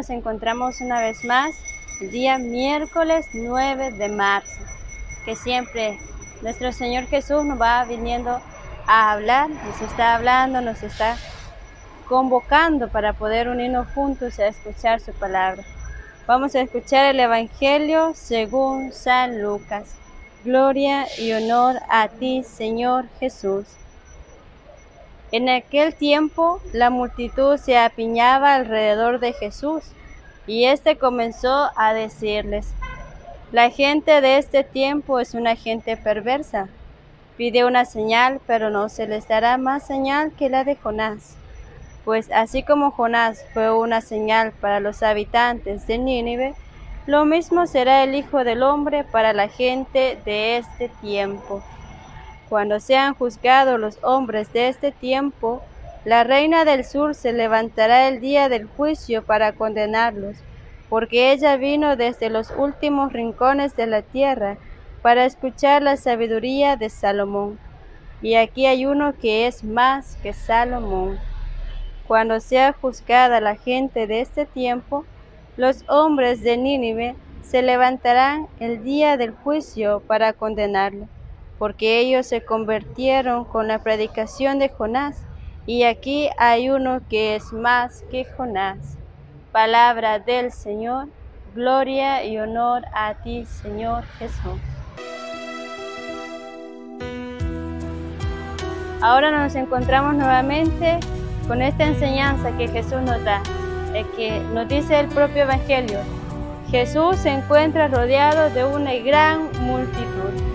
nos encontramos una vez más el día miércoles 9 de marzo, que siempre nuestro Señor Jesús nos va viniendo a hablar, nos está hablando, nos está convocando para poder unirnos juntos a escuchar su palabra. Vamos a escuchar el Evangelio según San Lucas. Gloria y honor a ti, Señor Jesús. En aquel tiempo la multitud se apiñaba alrededor de Jesús, y éste comenzó a decirles: la gente de este tiempo es una gente perversa. Pide una señal, pero no se les dará más señal que la de Jonás. Pues así como Jonás fue una señal para los habitantes de Nínive, lo mismo será el Hijo del Hombre para la gente de este tiempo. Cuando sean juzgados los hombres de este tiempo, la reina del sur se levantará el día del juicio para condenarlos, porque ella vino desde los últimos rincones de la tierra para escuchar la sabiduría de Salomón. Y aquí hay uno que es más que Salomón. Cuando sea juzgada la gente de este tiempo, los hombres de Nínive se levantarán el día del juicio para condenarlo, porque ellos se convirtieron con la predicación de Jonás, y aquí hay uno que es más que Jonás. Palabra del Señor, gloria y honor a ti, Señor Jesús. Ahora nos encontramos nuevamente con esta enseñanza que Jesús nos da, que nos dice el propio Evangelio. Jesús se encuentra rodeado de una gran multitud.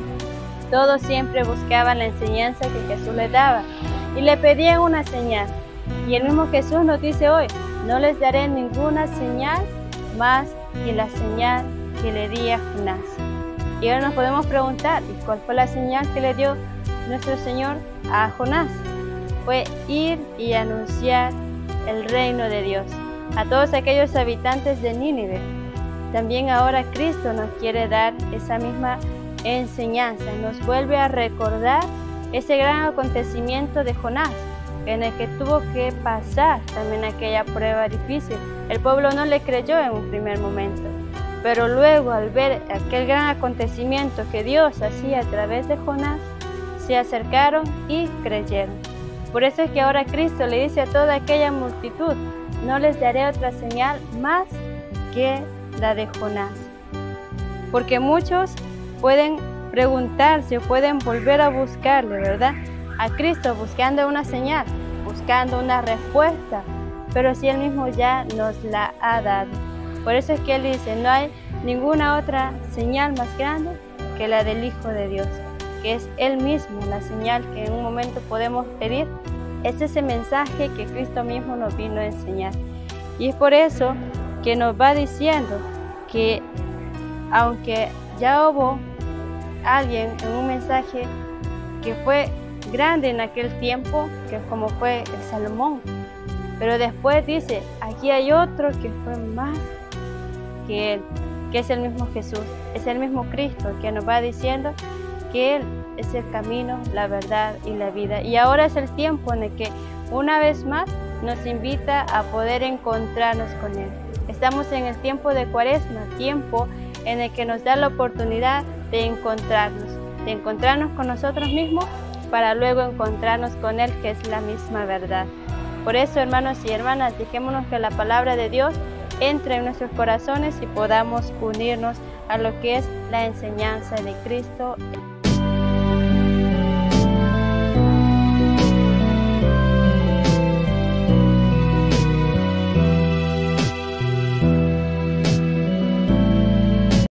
Todos siempre buscaban la enseñanza que Jesús les daba y le pedían una señal. Y el mismo Jesús nos dice hoy: no les daré ninguna señal más que la señal que le di a Jonás. Y ahora nos podemos preguntar: ¿y cuál fue la señal que le dio nuestro Señor a Jonás? Fue ir y anunciar el reino de Dios a todos aquellos habitantes de Nínive. También ahora Cristo nos quiere dar esa misma enseñanza, nos vuelve a recordar ese gran acontecimiento de Jonás, en el que tuvo que pasar también aquella prueba difícil. El pueblo no le creyó en un primer momento, pero luego, al ver aquel gran acontecimiento que Dios hacía a través de Jonás, se acercaron y creyeron. Por eso es que ahora Cristo le dice a toda aquella multitud: no les daré otra señal más que la de Jonás. Porque muchos pueden preguntarse o pueden volver a buscarle, ¿verdad?, a Cristo, buscando una señal, buscando una respuesta, pero si Él mismo ya nos la ha dado. Por eso es que Él dice: no hay ninguna otra señal más grande que la del Hijo de Dios, que es Él mismo, la señal que en un momento podemos pedir. Es ese mensaje que Cristo mismo nos vino a enseñar. Y es por eso que nos va diciendo que aunque ya hubo alguien en un mensaje que fue grande en aquel tiempo, que como fue el Salomón, pero después dice: aquí hay otro que fue más que él, que es el mismo Jesús, es el mismo Cristo, que nos va diciendo que Él es el camino, la verdad y la vida. Y ahora es el tiempo en el que una vez más nos invita a poder encontrarnos con Él. Estamos en el tiempo de Cuaresma, tiempo en el que nos da la oportunidad de encontrarnos con nosotros mismos, para luego encontrarnos con Él, que es la misma verdad. Por eso, hermanos y hermanas, dejémonos que la palabra de Dios entre en nuestros corazones y podamos unirnos a lo que es la enseñanza de Cristo.